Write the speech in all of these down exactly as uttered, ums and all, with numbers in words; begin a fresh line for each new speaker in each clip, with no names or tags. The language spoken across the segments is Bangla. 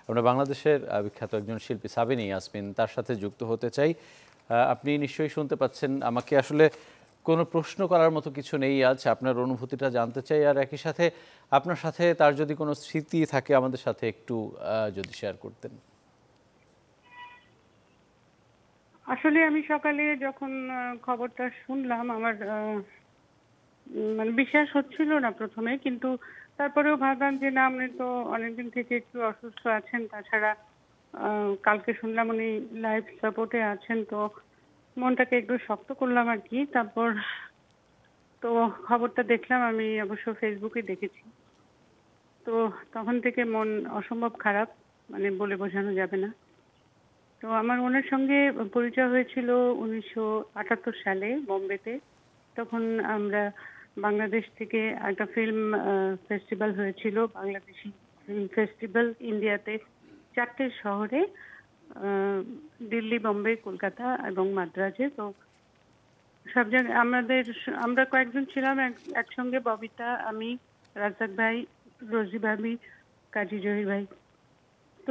আমরা বাংলাদেশের বিখ্যাত একজন শিল্পী সাবিনা ইয়াসমিন তার সাথে যুক্ত হতে চাই। আপনি নিশ্চয়ই শুনতে পাচ্ছেন। আমাকে আসলে কোনো প্রশ্ন করার মতো কিছু নেই আজ, আপনার অনুভূতিটা জানতে চাই, আর একই সাথে আপনার সাথে তার যদি কোনো স্মৃতি থাকে আমাদের সাথে একটু যদি শেয়ার করতেন।
আসলে আমি সকালে যখন খবরটা শুনলাম আমার মানে বিশ্বাস হচ্ছিল না প্রথমে, কিন্তু তারপরেও ভাবলাম যে না, আপনি তো অনেকদিন থেকে একটু অসুস্থ আছেন, তাছাড়া কালকে শুনলাম উনি লাইফ সাপোর্টে আছেন, তো মনটাকে একটু শক্ত করলাম আর কি। তারপর তো খবরটা দেখলাম, আমি অবশ্য ফেসবুকে দেখেছি, তো তখন থেকে মন অসম্ভব খারাপ, মানে বলে বোঝানো যাবে না। তো আমার ওনার সঙ্গে পরিচয় হয়েছিল উনিশশো আটাত্তর সালে বোম্বেতে। তখন আমরা বাংলাদেশ থেকে একটা ফিল্ম ফেস্টিভ্যাল হয়েছিল, বাংলাদেশি ফিল্ম ফেস্টিভ্যাল ইন্ডিয়াতে চারটে শহরে, দিল্লি, বোম্বে, কলকাতা এবং মাদ্রাজে। তো সব জায়গায় আমাদের আমরা কয়েকজন ছিলাম একসঙ্গে, ববিতা, আমি, রাজাক ভাই, রোজি ভাবি, কাজী জহির ভাই। তো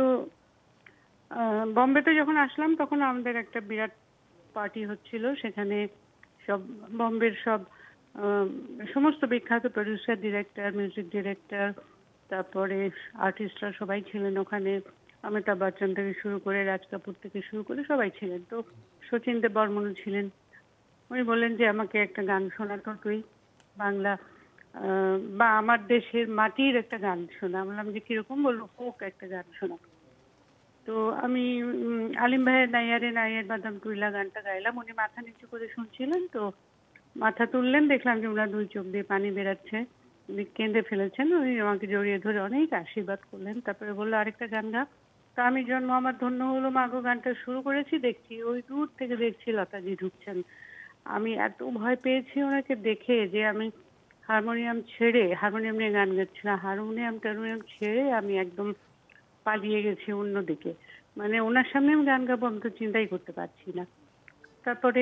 বম্বেতে যখন আসলাম তখন আমাদের একটা বিরাট পার্টি হচ্ছিল, সেখানে সব বম্বের সব সমস্ত বিখ্যাত প্রডিউসার, ডিরেক্টর, মিউজিক ডিরেক্টর, তারপরে আর্টিস্টরা সবাই ছিলেন ওখানে। অমিতাভ বচ্চন থেকে শুরু করে রাজ কাপুর থেকে শুরু করে সবাই ছিলেন। তো শচীন দেব বর্মনও ছিলেন। উনি বললেন যে আমাকে একটা গান শোনাতো তুই, বাংলা বা আমার দেশের মাটির একটা গান শোনা। বললাম যে কিরকম? বললো ফোক একটা গান শোনা। তো আমি আলিম ভাইয়ের নাইয়ারে নাইয়ের বাদাম টুইলা গানটা গাইলাম। উনি মাথা নিচু করে শুনছিলেন, তো মাথা তুললেন, দেখলাম যে ওনার দুই চোখ দিয়ে পানি বেরাচ্ছে, উনি কেঁদে ফেলেছেন। উনি আমাকে জড়িয়ে ধরে অনেক আশীর্বাদ করলেন, তারপরে বললো আরেকটা গান গা। তা আমি জন্ম আমার ধন্য হলো মাগো গানটা শুরু করেছি, দেখছি ওই দূর থেকে দেখছি লতাজি ঢুকছেন। আমি এত ভয় পেয়েছি ওনাকে দেখে যে আমি হারমোনিয়াম ছেড়ে, হারমোনিয়াম নিয়ে গান গাচ্ছিলাম, হারমোনিয়াম টারমোনিয়াম ছেড়ে আমি একদম পালিয়ে গেছি অন্যদিকে। মানে ওনার সামনে আমি গান গাবো আমি তো চিন্তাই করতে পারছি না। তারপরে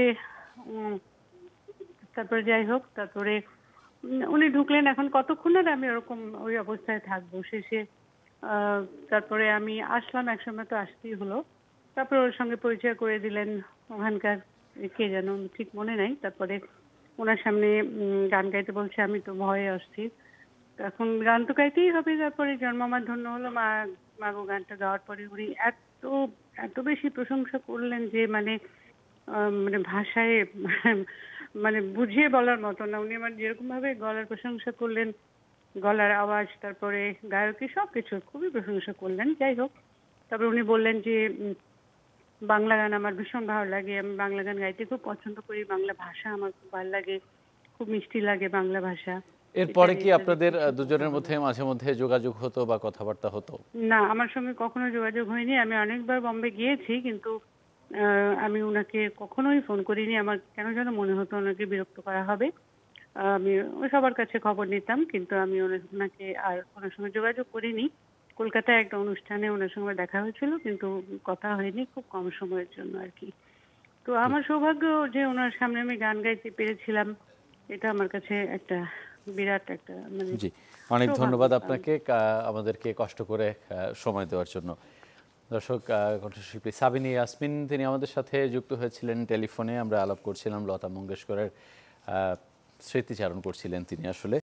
তারপরে যাই হোক, তারপরে উনি ঢুকলেন। এখন কতক্ষণ আর আমি ওরকম ওই অবস্থায় থাকবো? শেষে তারপরে আমি আসলাম, একসময় তো আসতেই হলো। তারপরে ওর সঙ্গে পরিচয় করে দিলেন ওখানকার কে যেন, ঠিক মনে নাই। তারপরে ওনার সামনে গান গাইতে বলছে, আমি তো ভয়ে অস্থির। এখন গান তো গাইতেই হবে। তারপরে জন্ম আমার ধন্য হলো মা মাগো গানটা গাওয়ার পরে উনি এত এত বেশি প্রশংসা করলেন যে মানে মানে ভাষায় মানে বুঝিয়ে বলার মতো না। উনি আমার যেরকম ভাবে গলার প্রশংসা করলেন, গলার আওয়াজ, তারপরে গায়কী, সব কিছু খুবই প্রশংসা করলেন। যাই হোক, তারপরে উনি বললেন যে বাংলা গান আমার ভীষণ ভালো লাগে, আমি বাংলা গান গাইতে খুব পছন্দ করি, বাংলা ভাষা আমার খুব ভালো লাগে, খুব মিষ্টি লাগে বাংলা ভাষা।
এরপরে কি আপনাদের দুজনের মধ্যে মাঝে মধ্যে যোগাযোগ হতো বা কথাবার্তা হতো?
না, আমার সঙ্গে কখনো যোগাযোগ হয়নি। আমি অনেকবার বম্বে গিয়েছি, কিন্তু আমি ওনাকে কখনোই ফোন করিনি। আমার কেন যেন মনে হতো ওনাকে বিরক্ত করা হবে। আমি সবার কাছে খবর নিতাম, কিন্তু আমি ওনাকে আর ওনার সঙ্গে যোগাযোগ করিনি। কলকাতায় একটা অনুষ্ঠানে ওনার সঙ্গে দেখা হয়েছিল, কিন্তু কথা হয়নি, খুব কম সময়ের জন্য আর কি। তো আমার সৌভাগ্য যে ওনার সামনে আমি গান গাইতে পেরেছিলাম, এটা আমার কাছে একটা বিরাট একটা মানে।
জি, অনেক ধন্যবাদ আপনাকে আমাদেরকে কষ্ট করে সময় দেওয়ার জন্য। দর্শক, কণ্ঠশিল্পী সাবিনা ইয়াসমিন তিনি আমাদের সাথে যুক্ত হয়েছিলেন টেলিফোনে। আমরা আলাপ করছিলাম, লতা মঙ্গেশকরের স্মৃতিচারণ করছিলেন তিনি আসলে।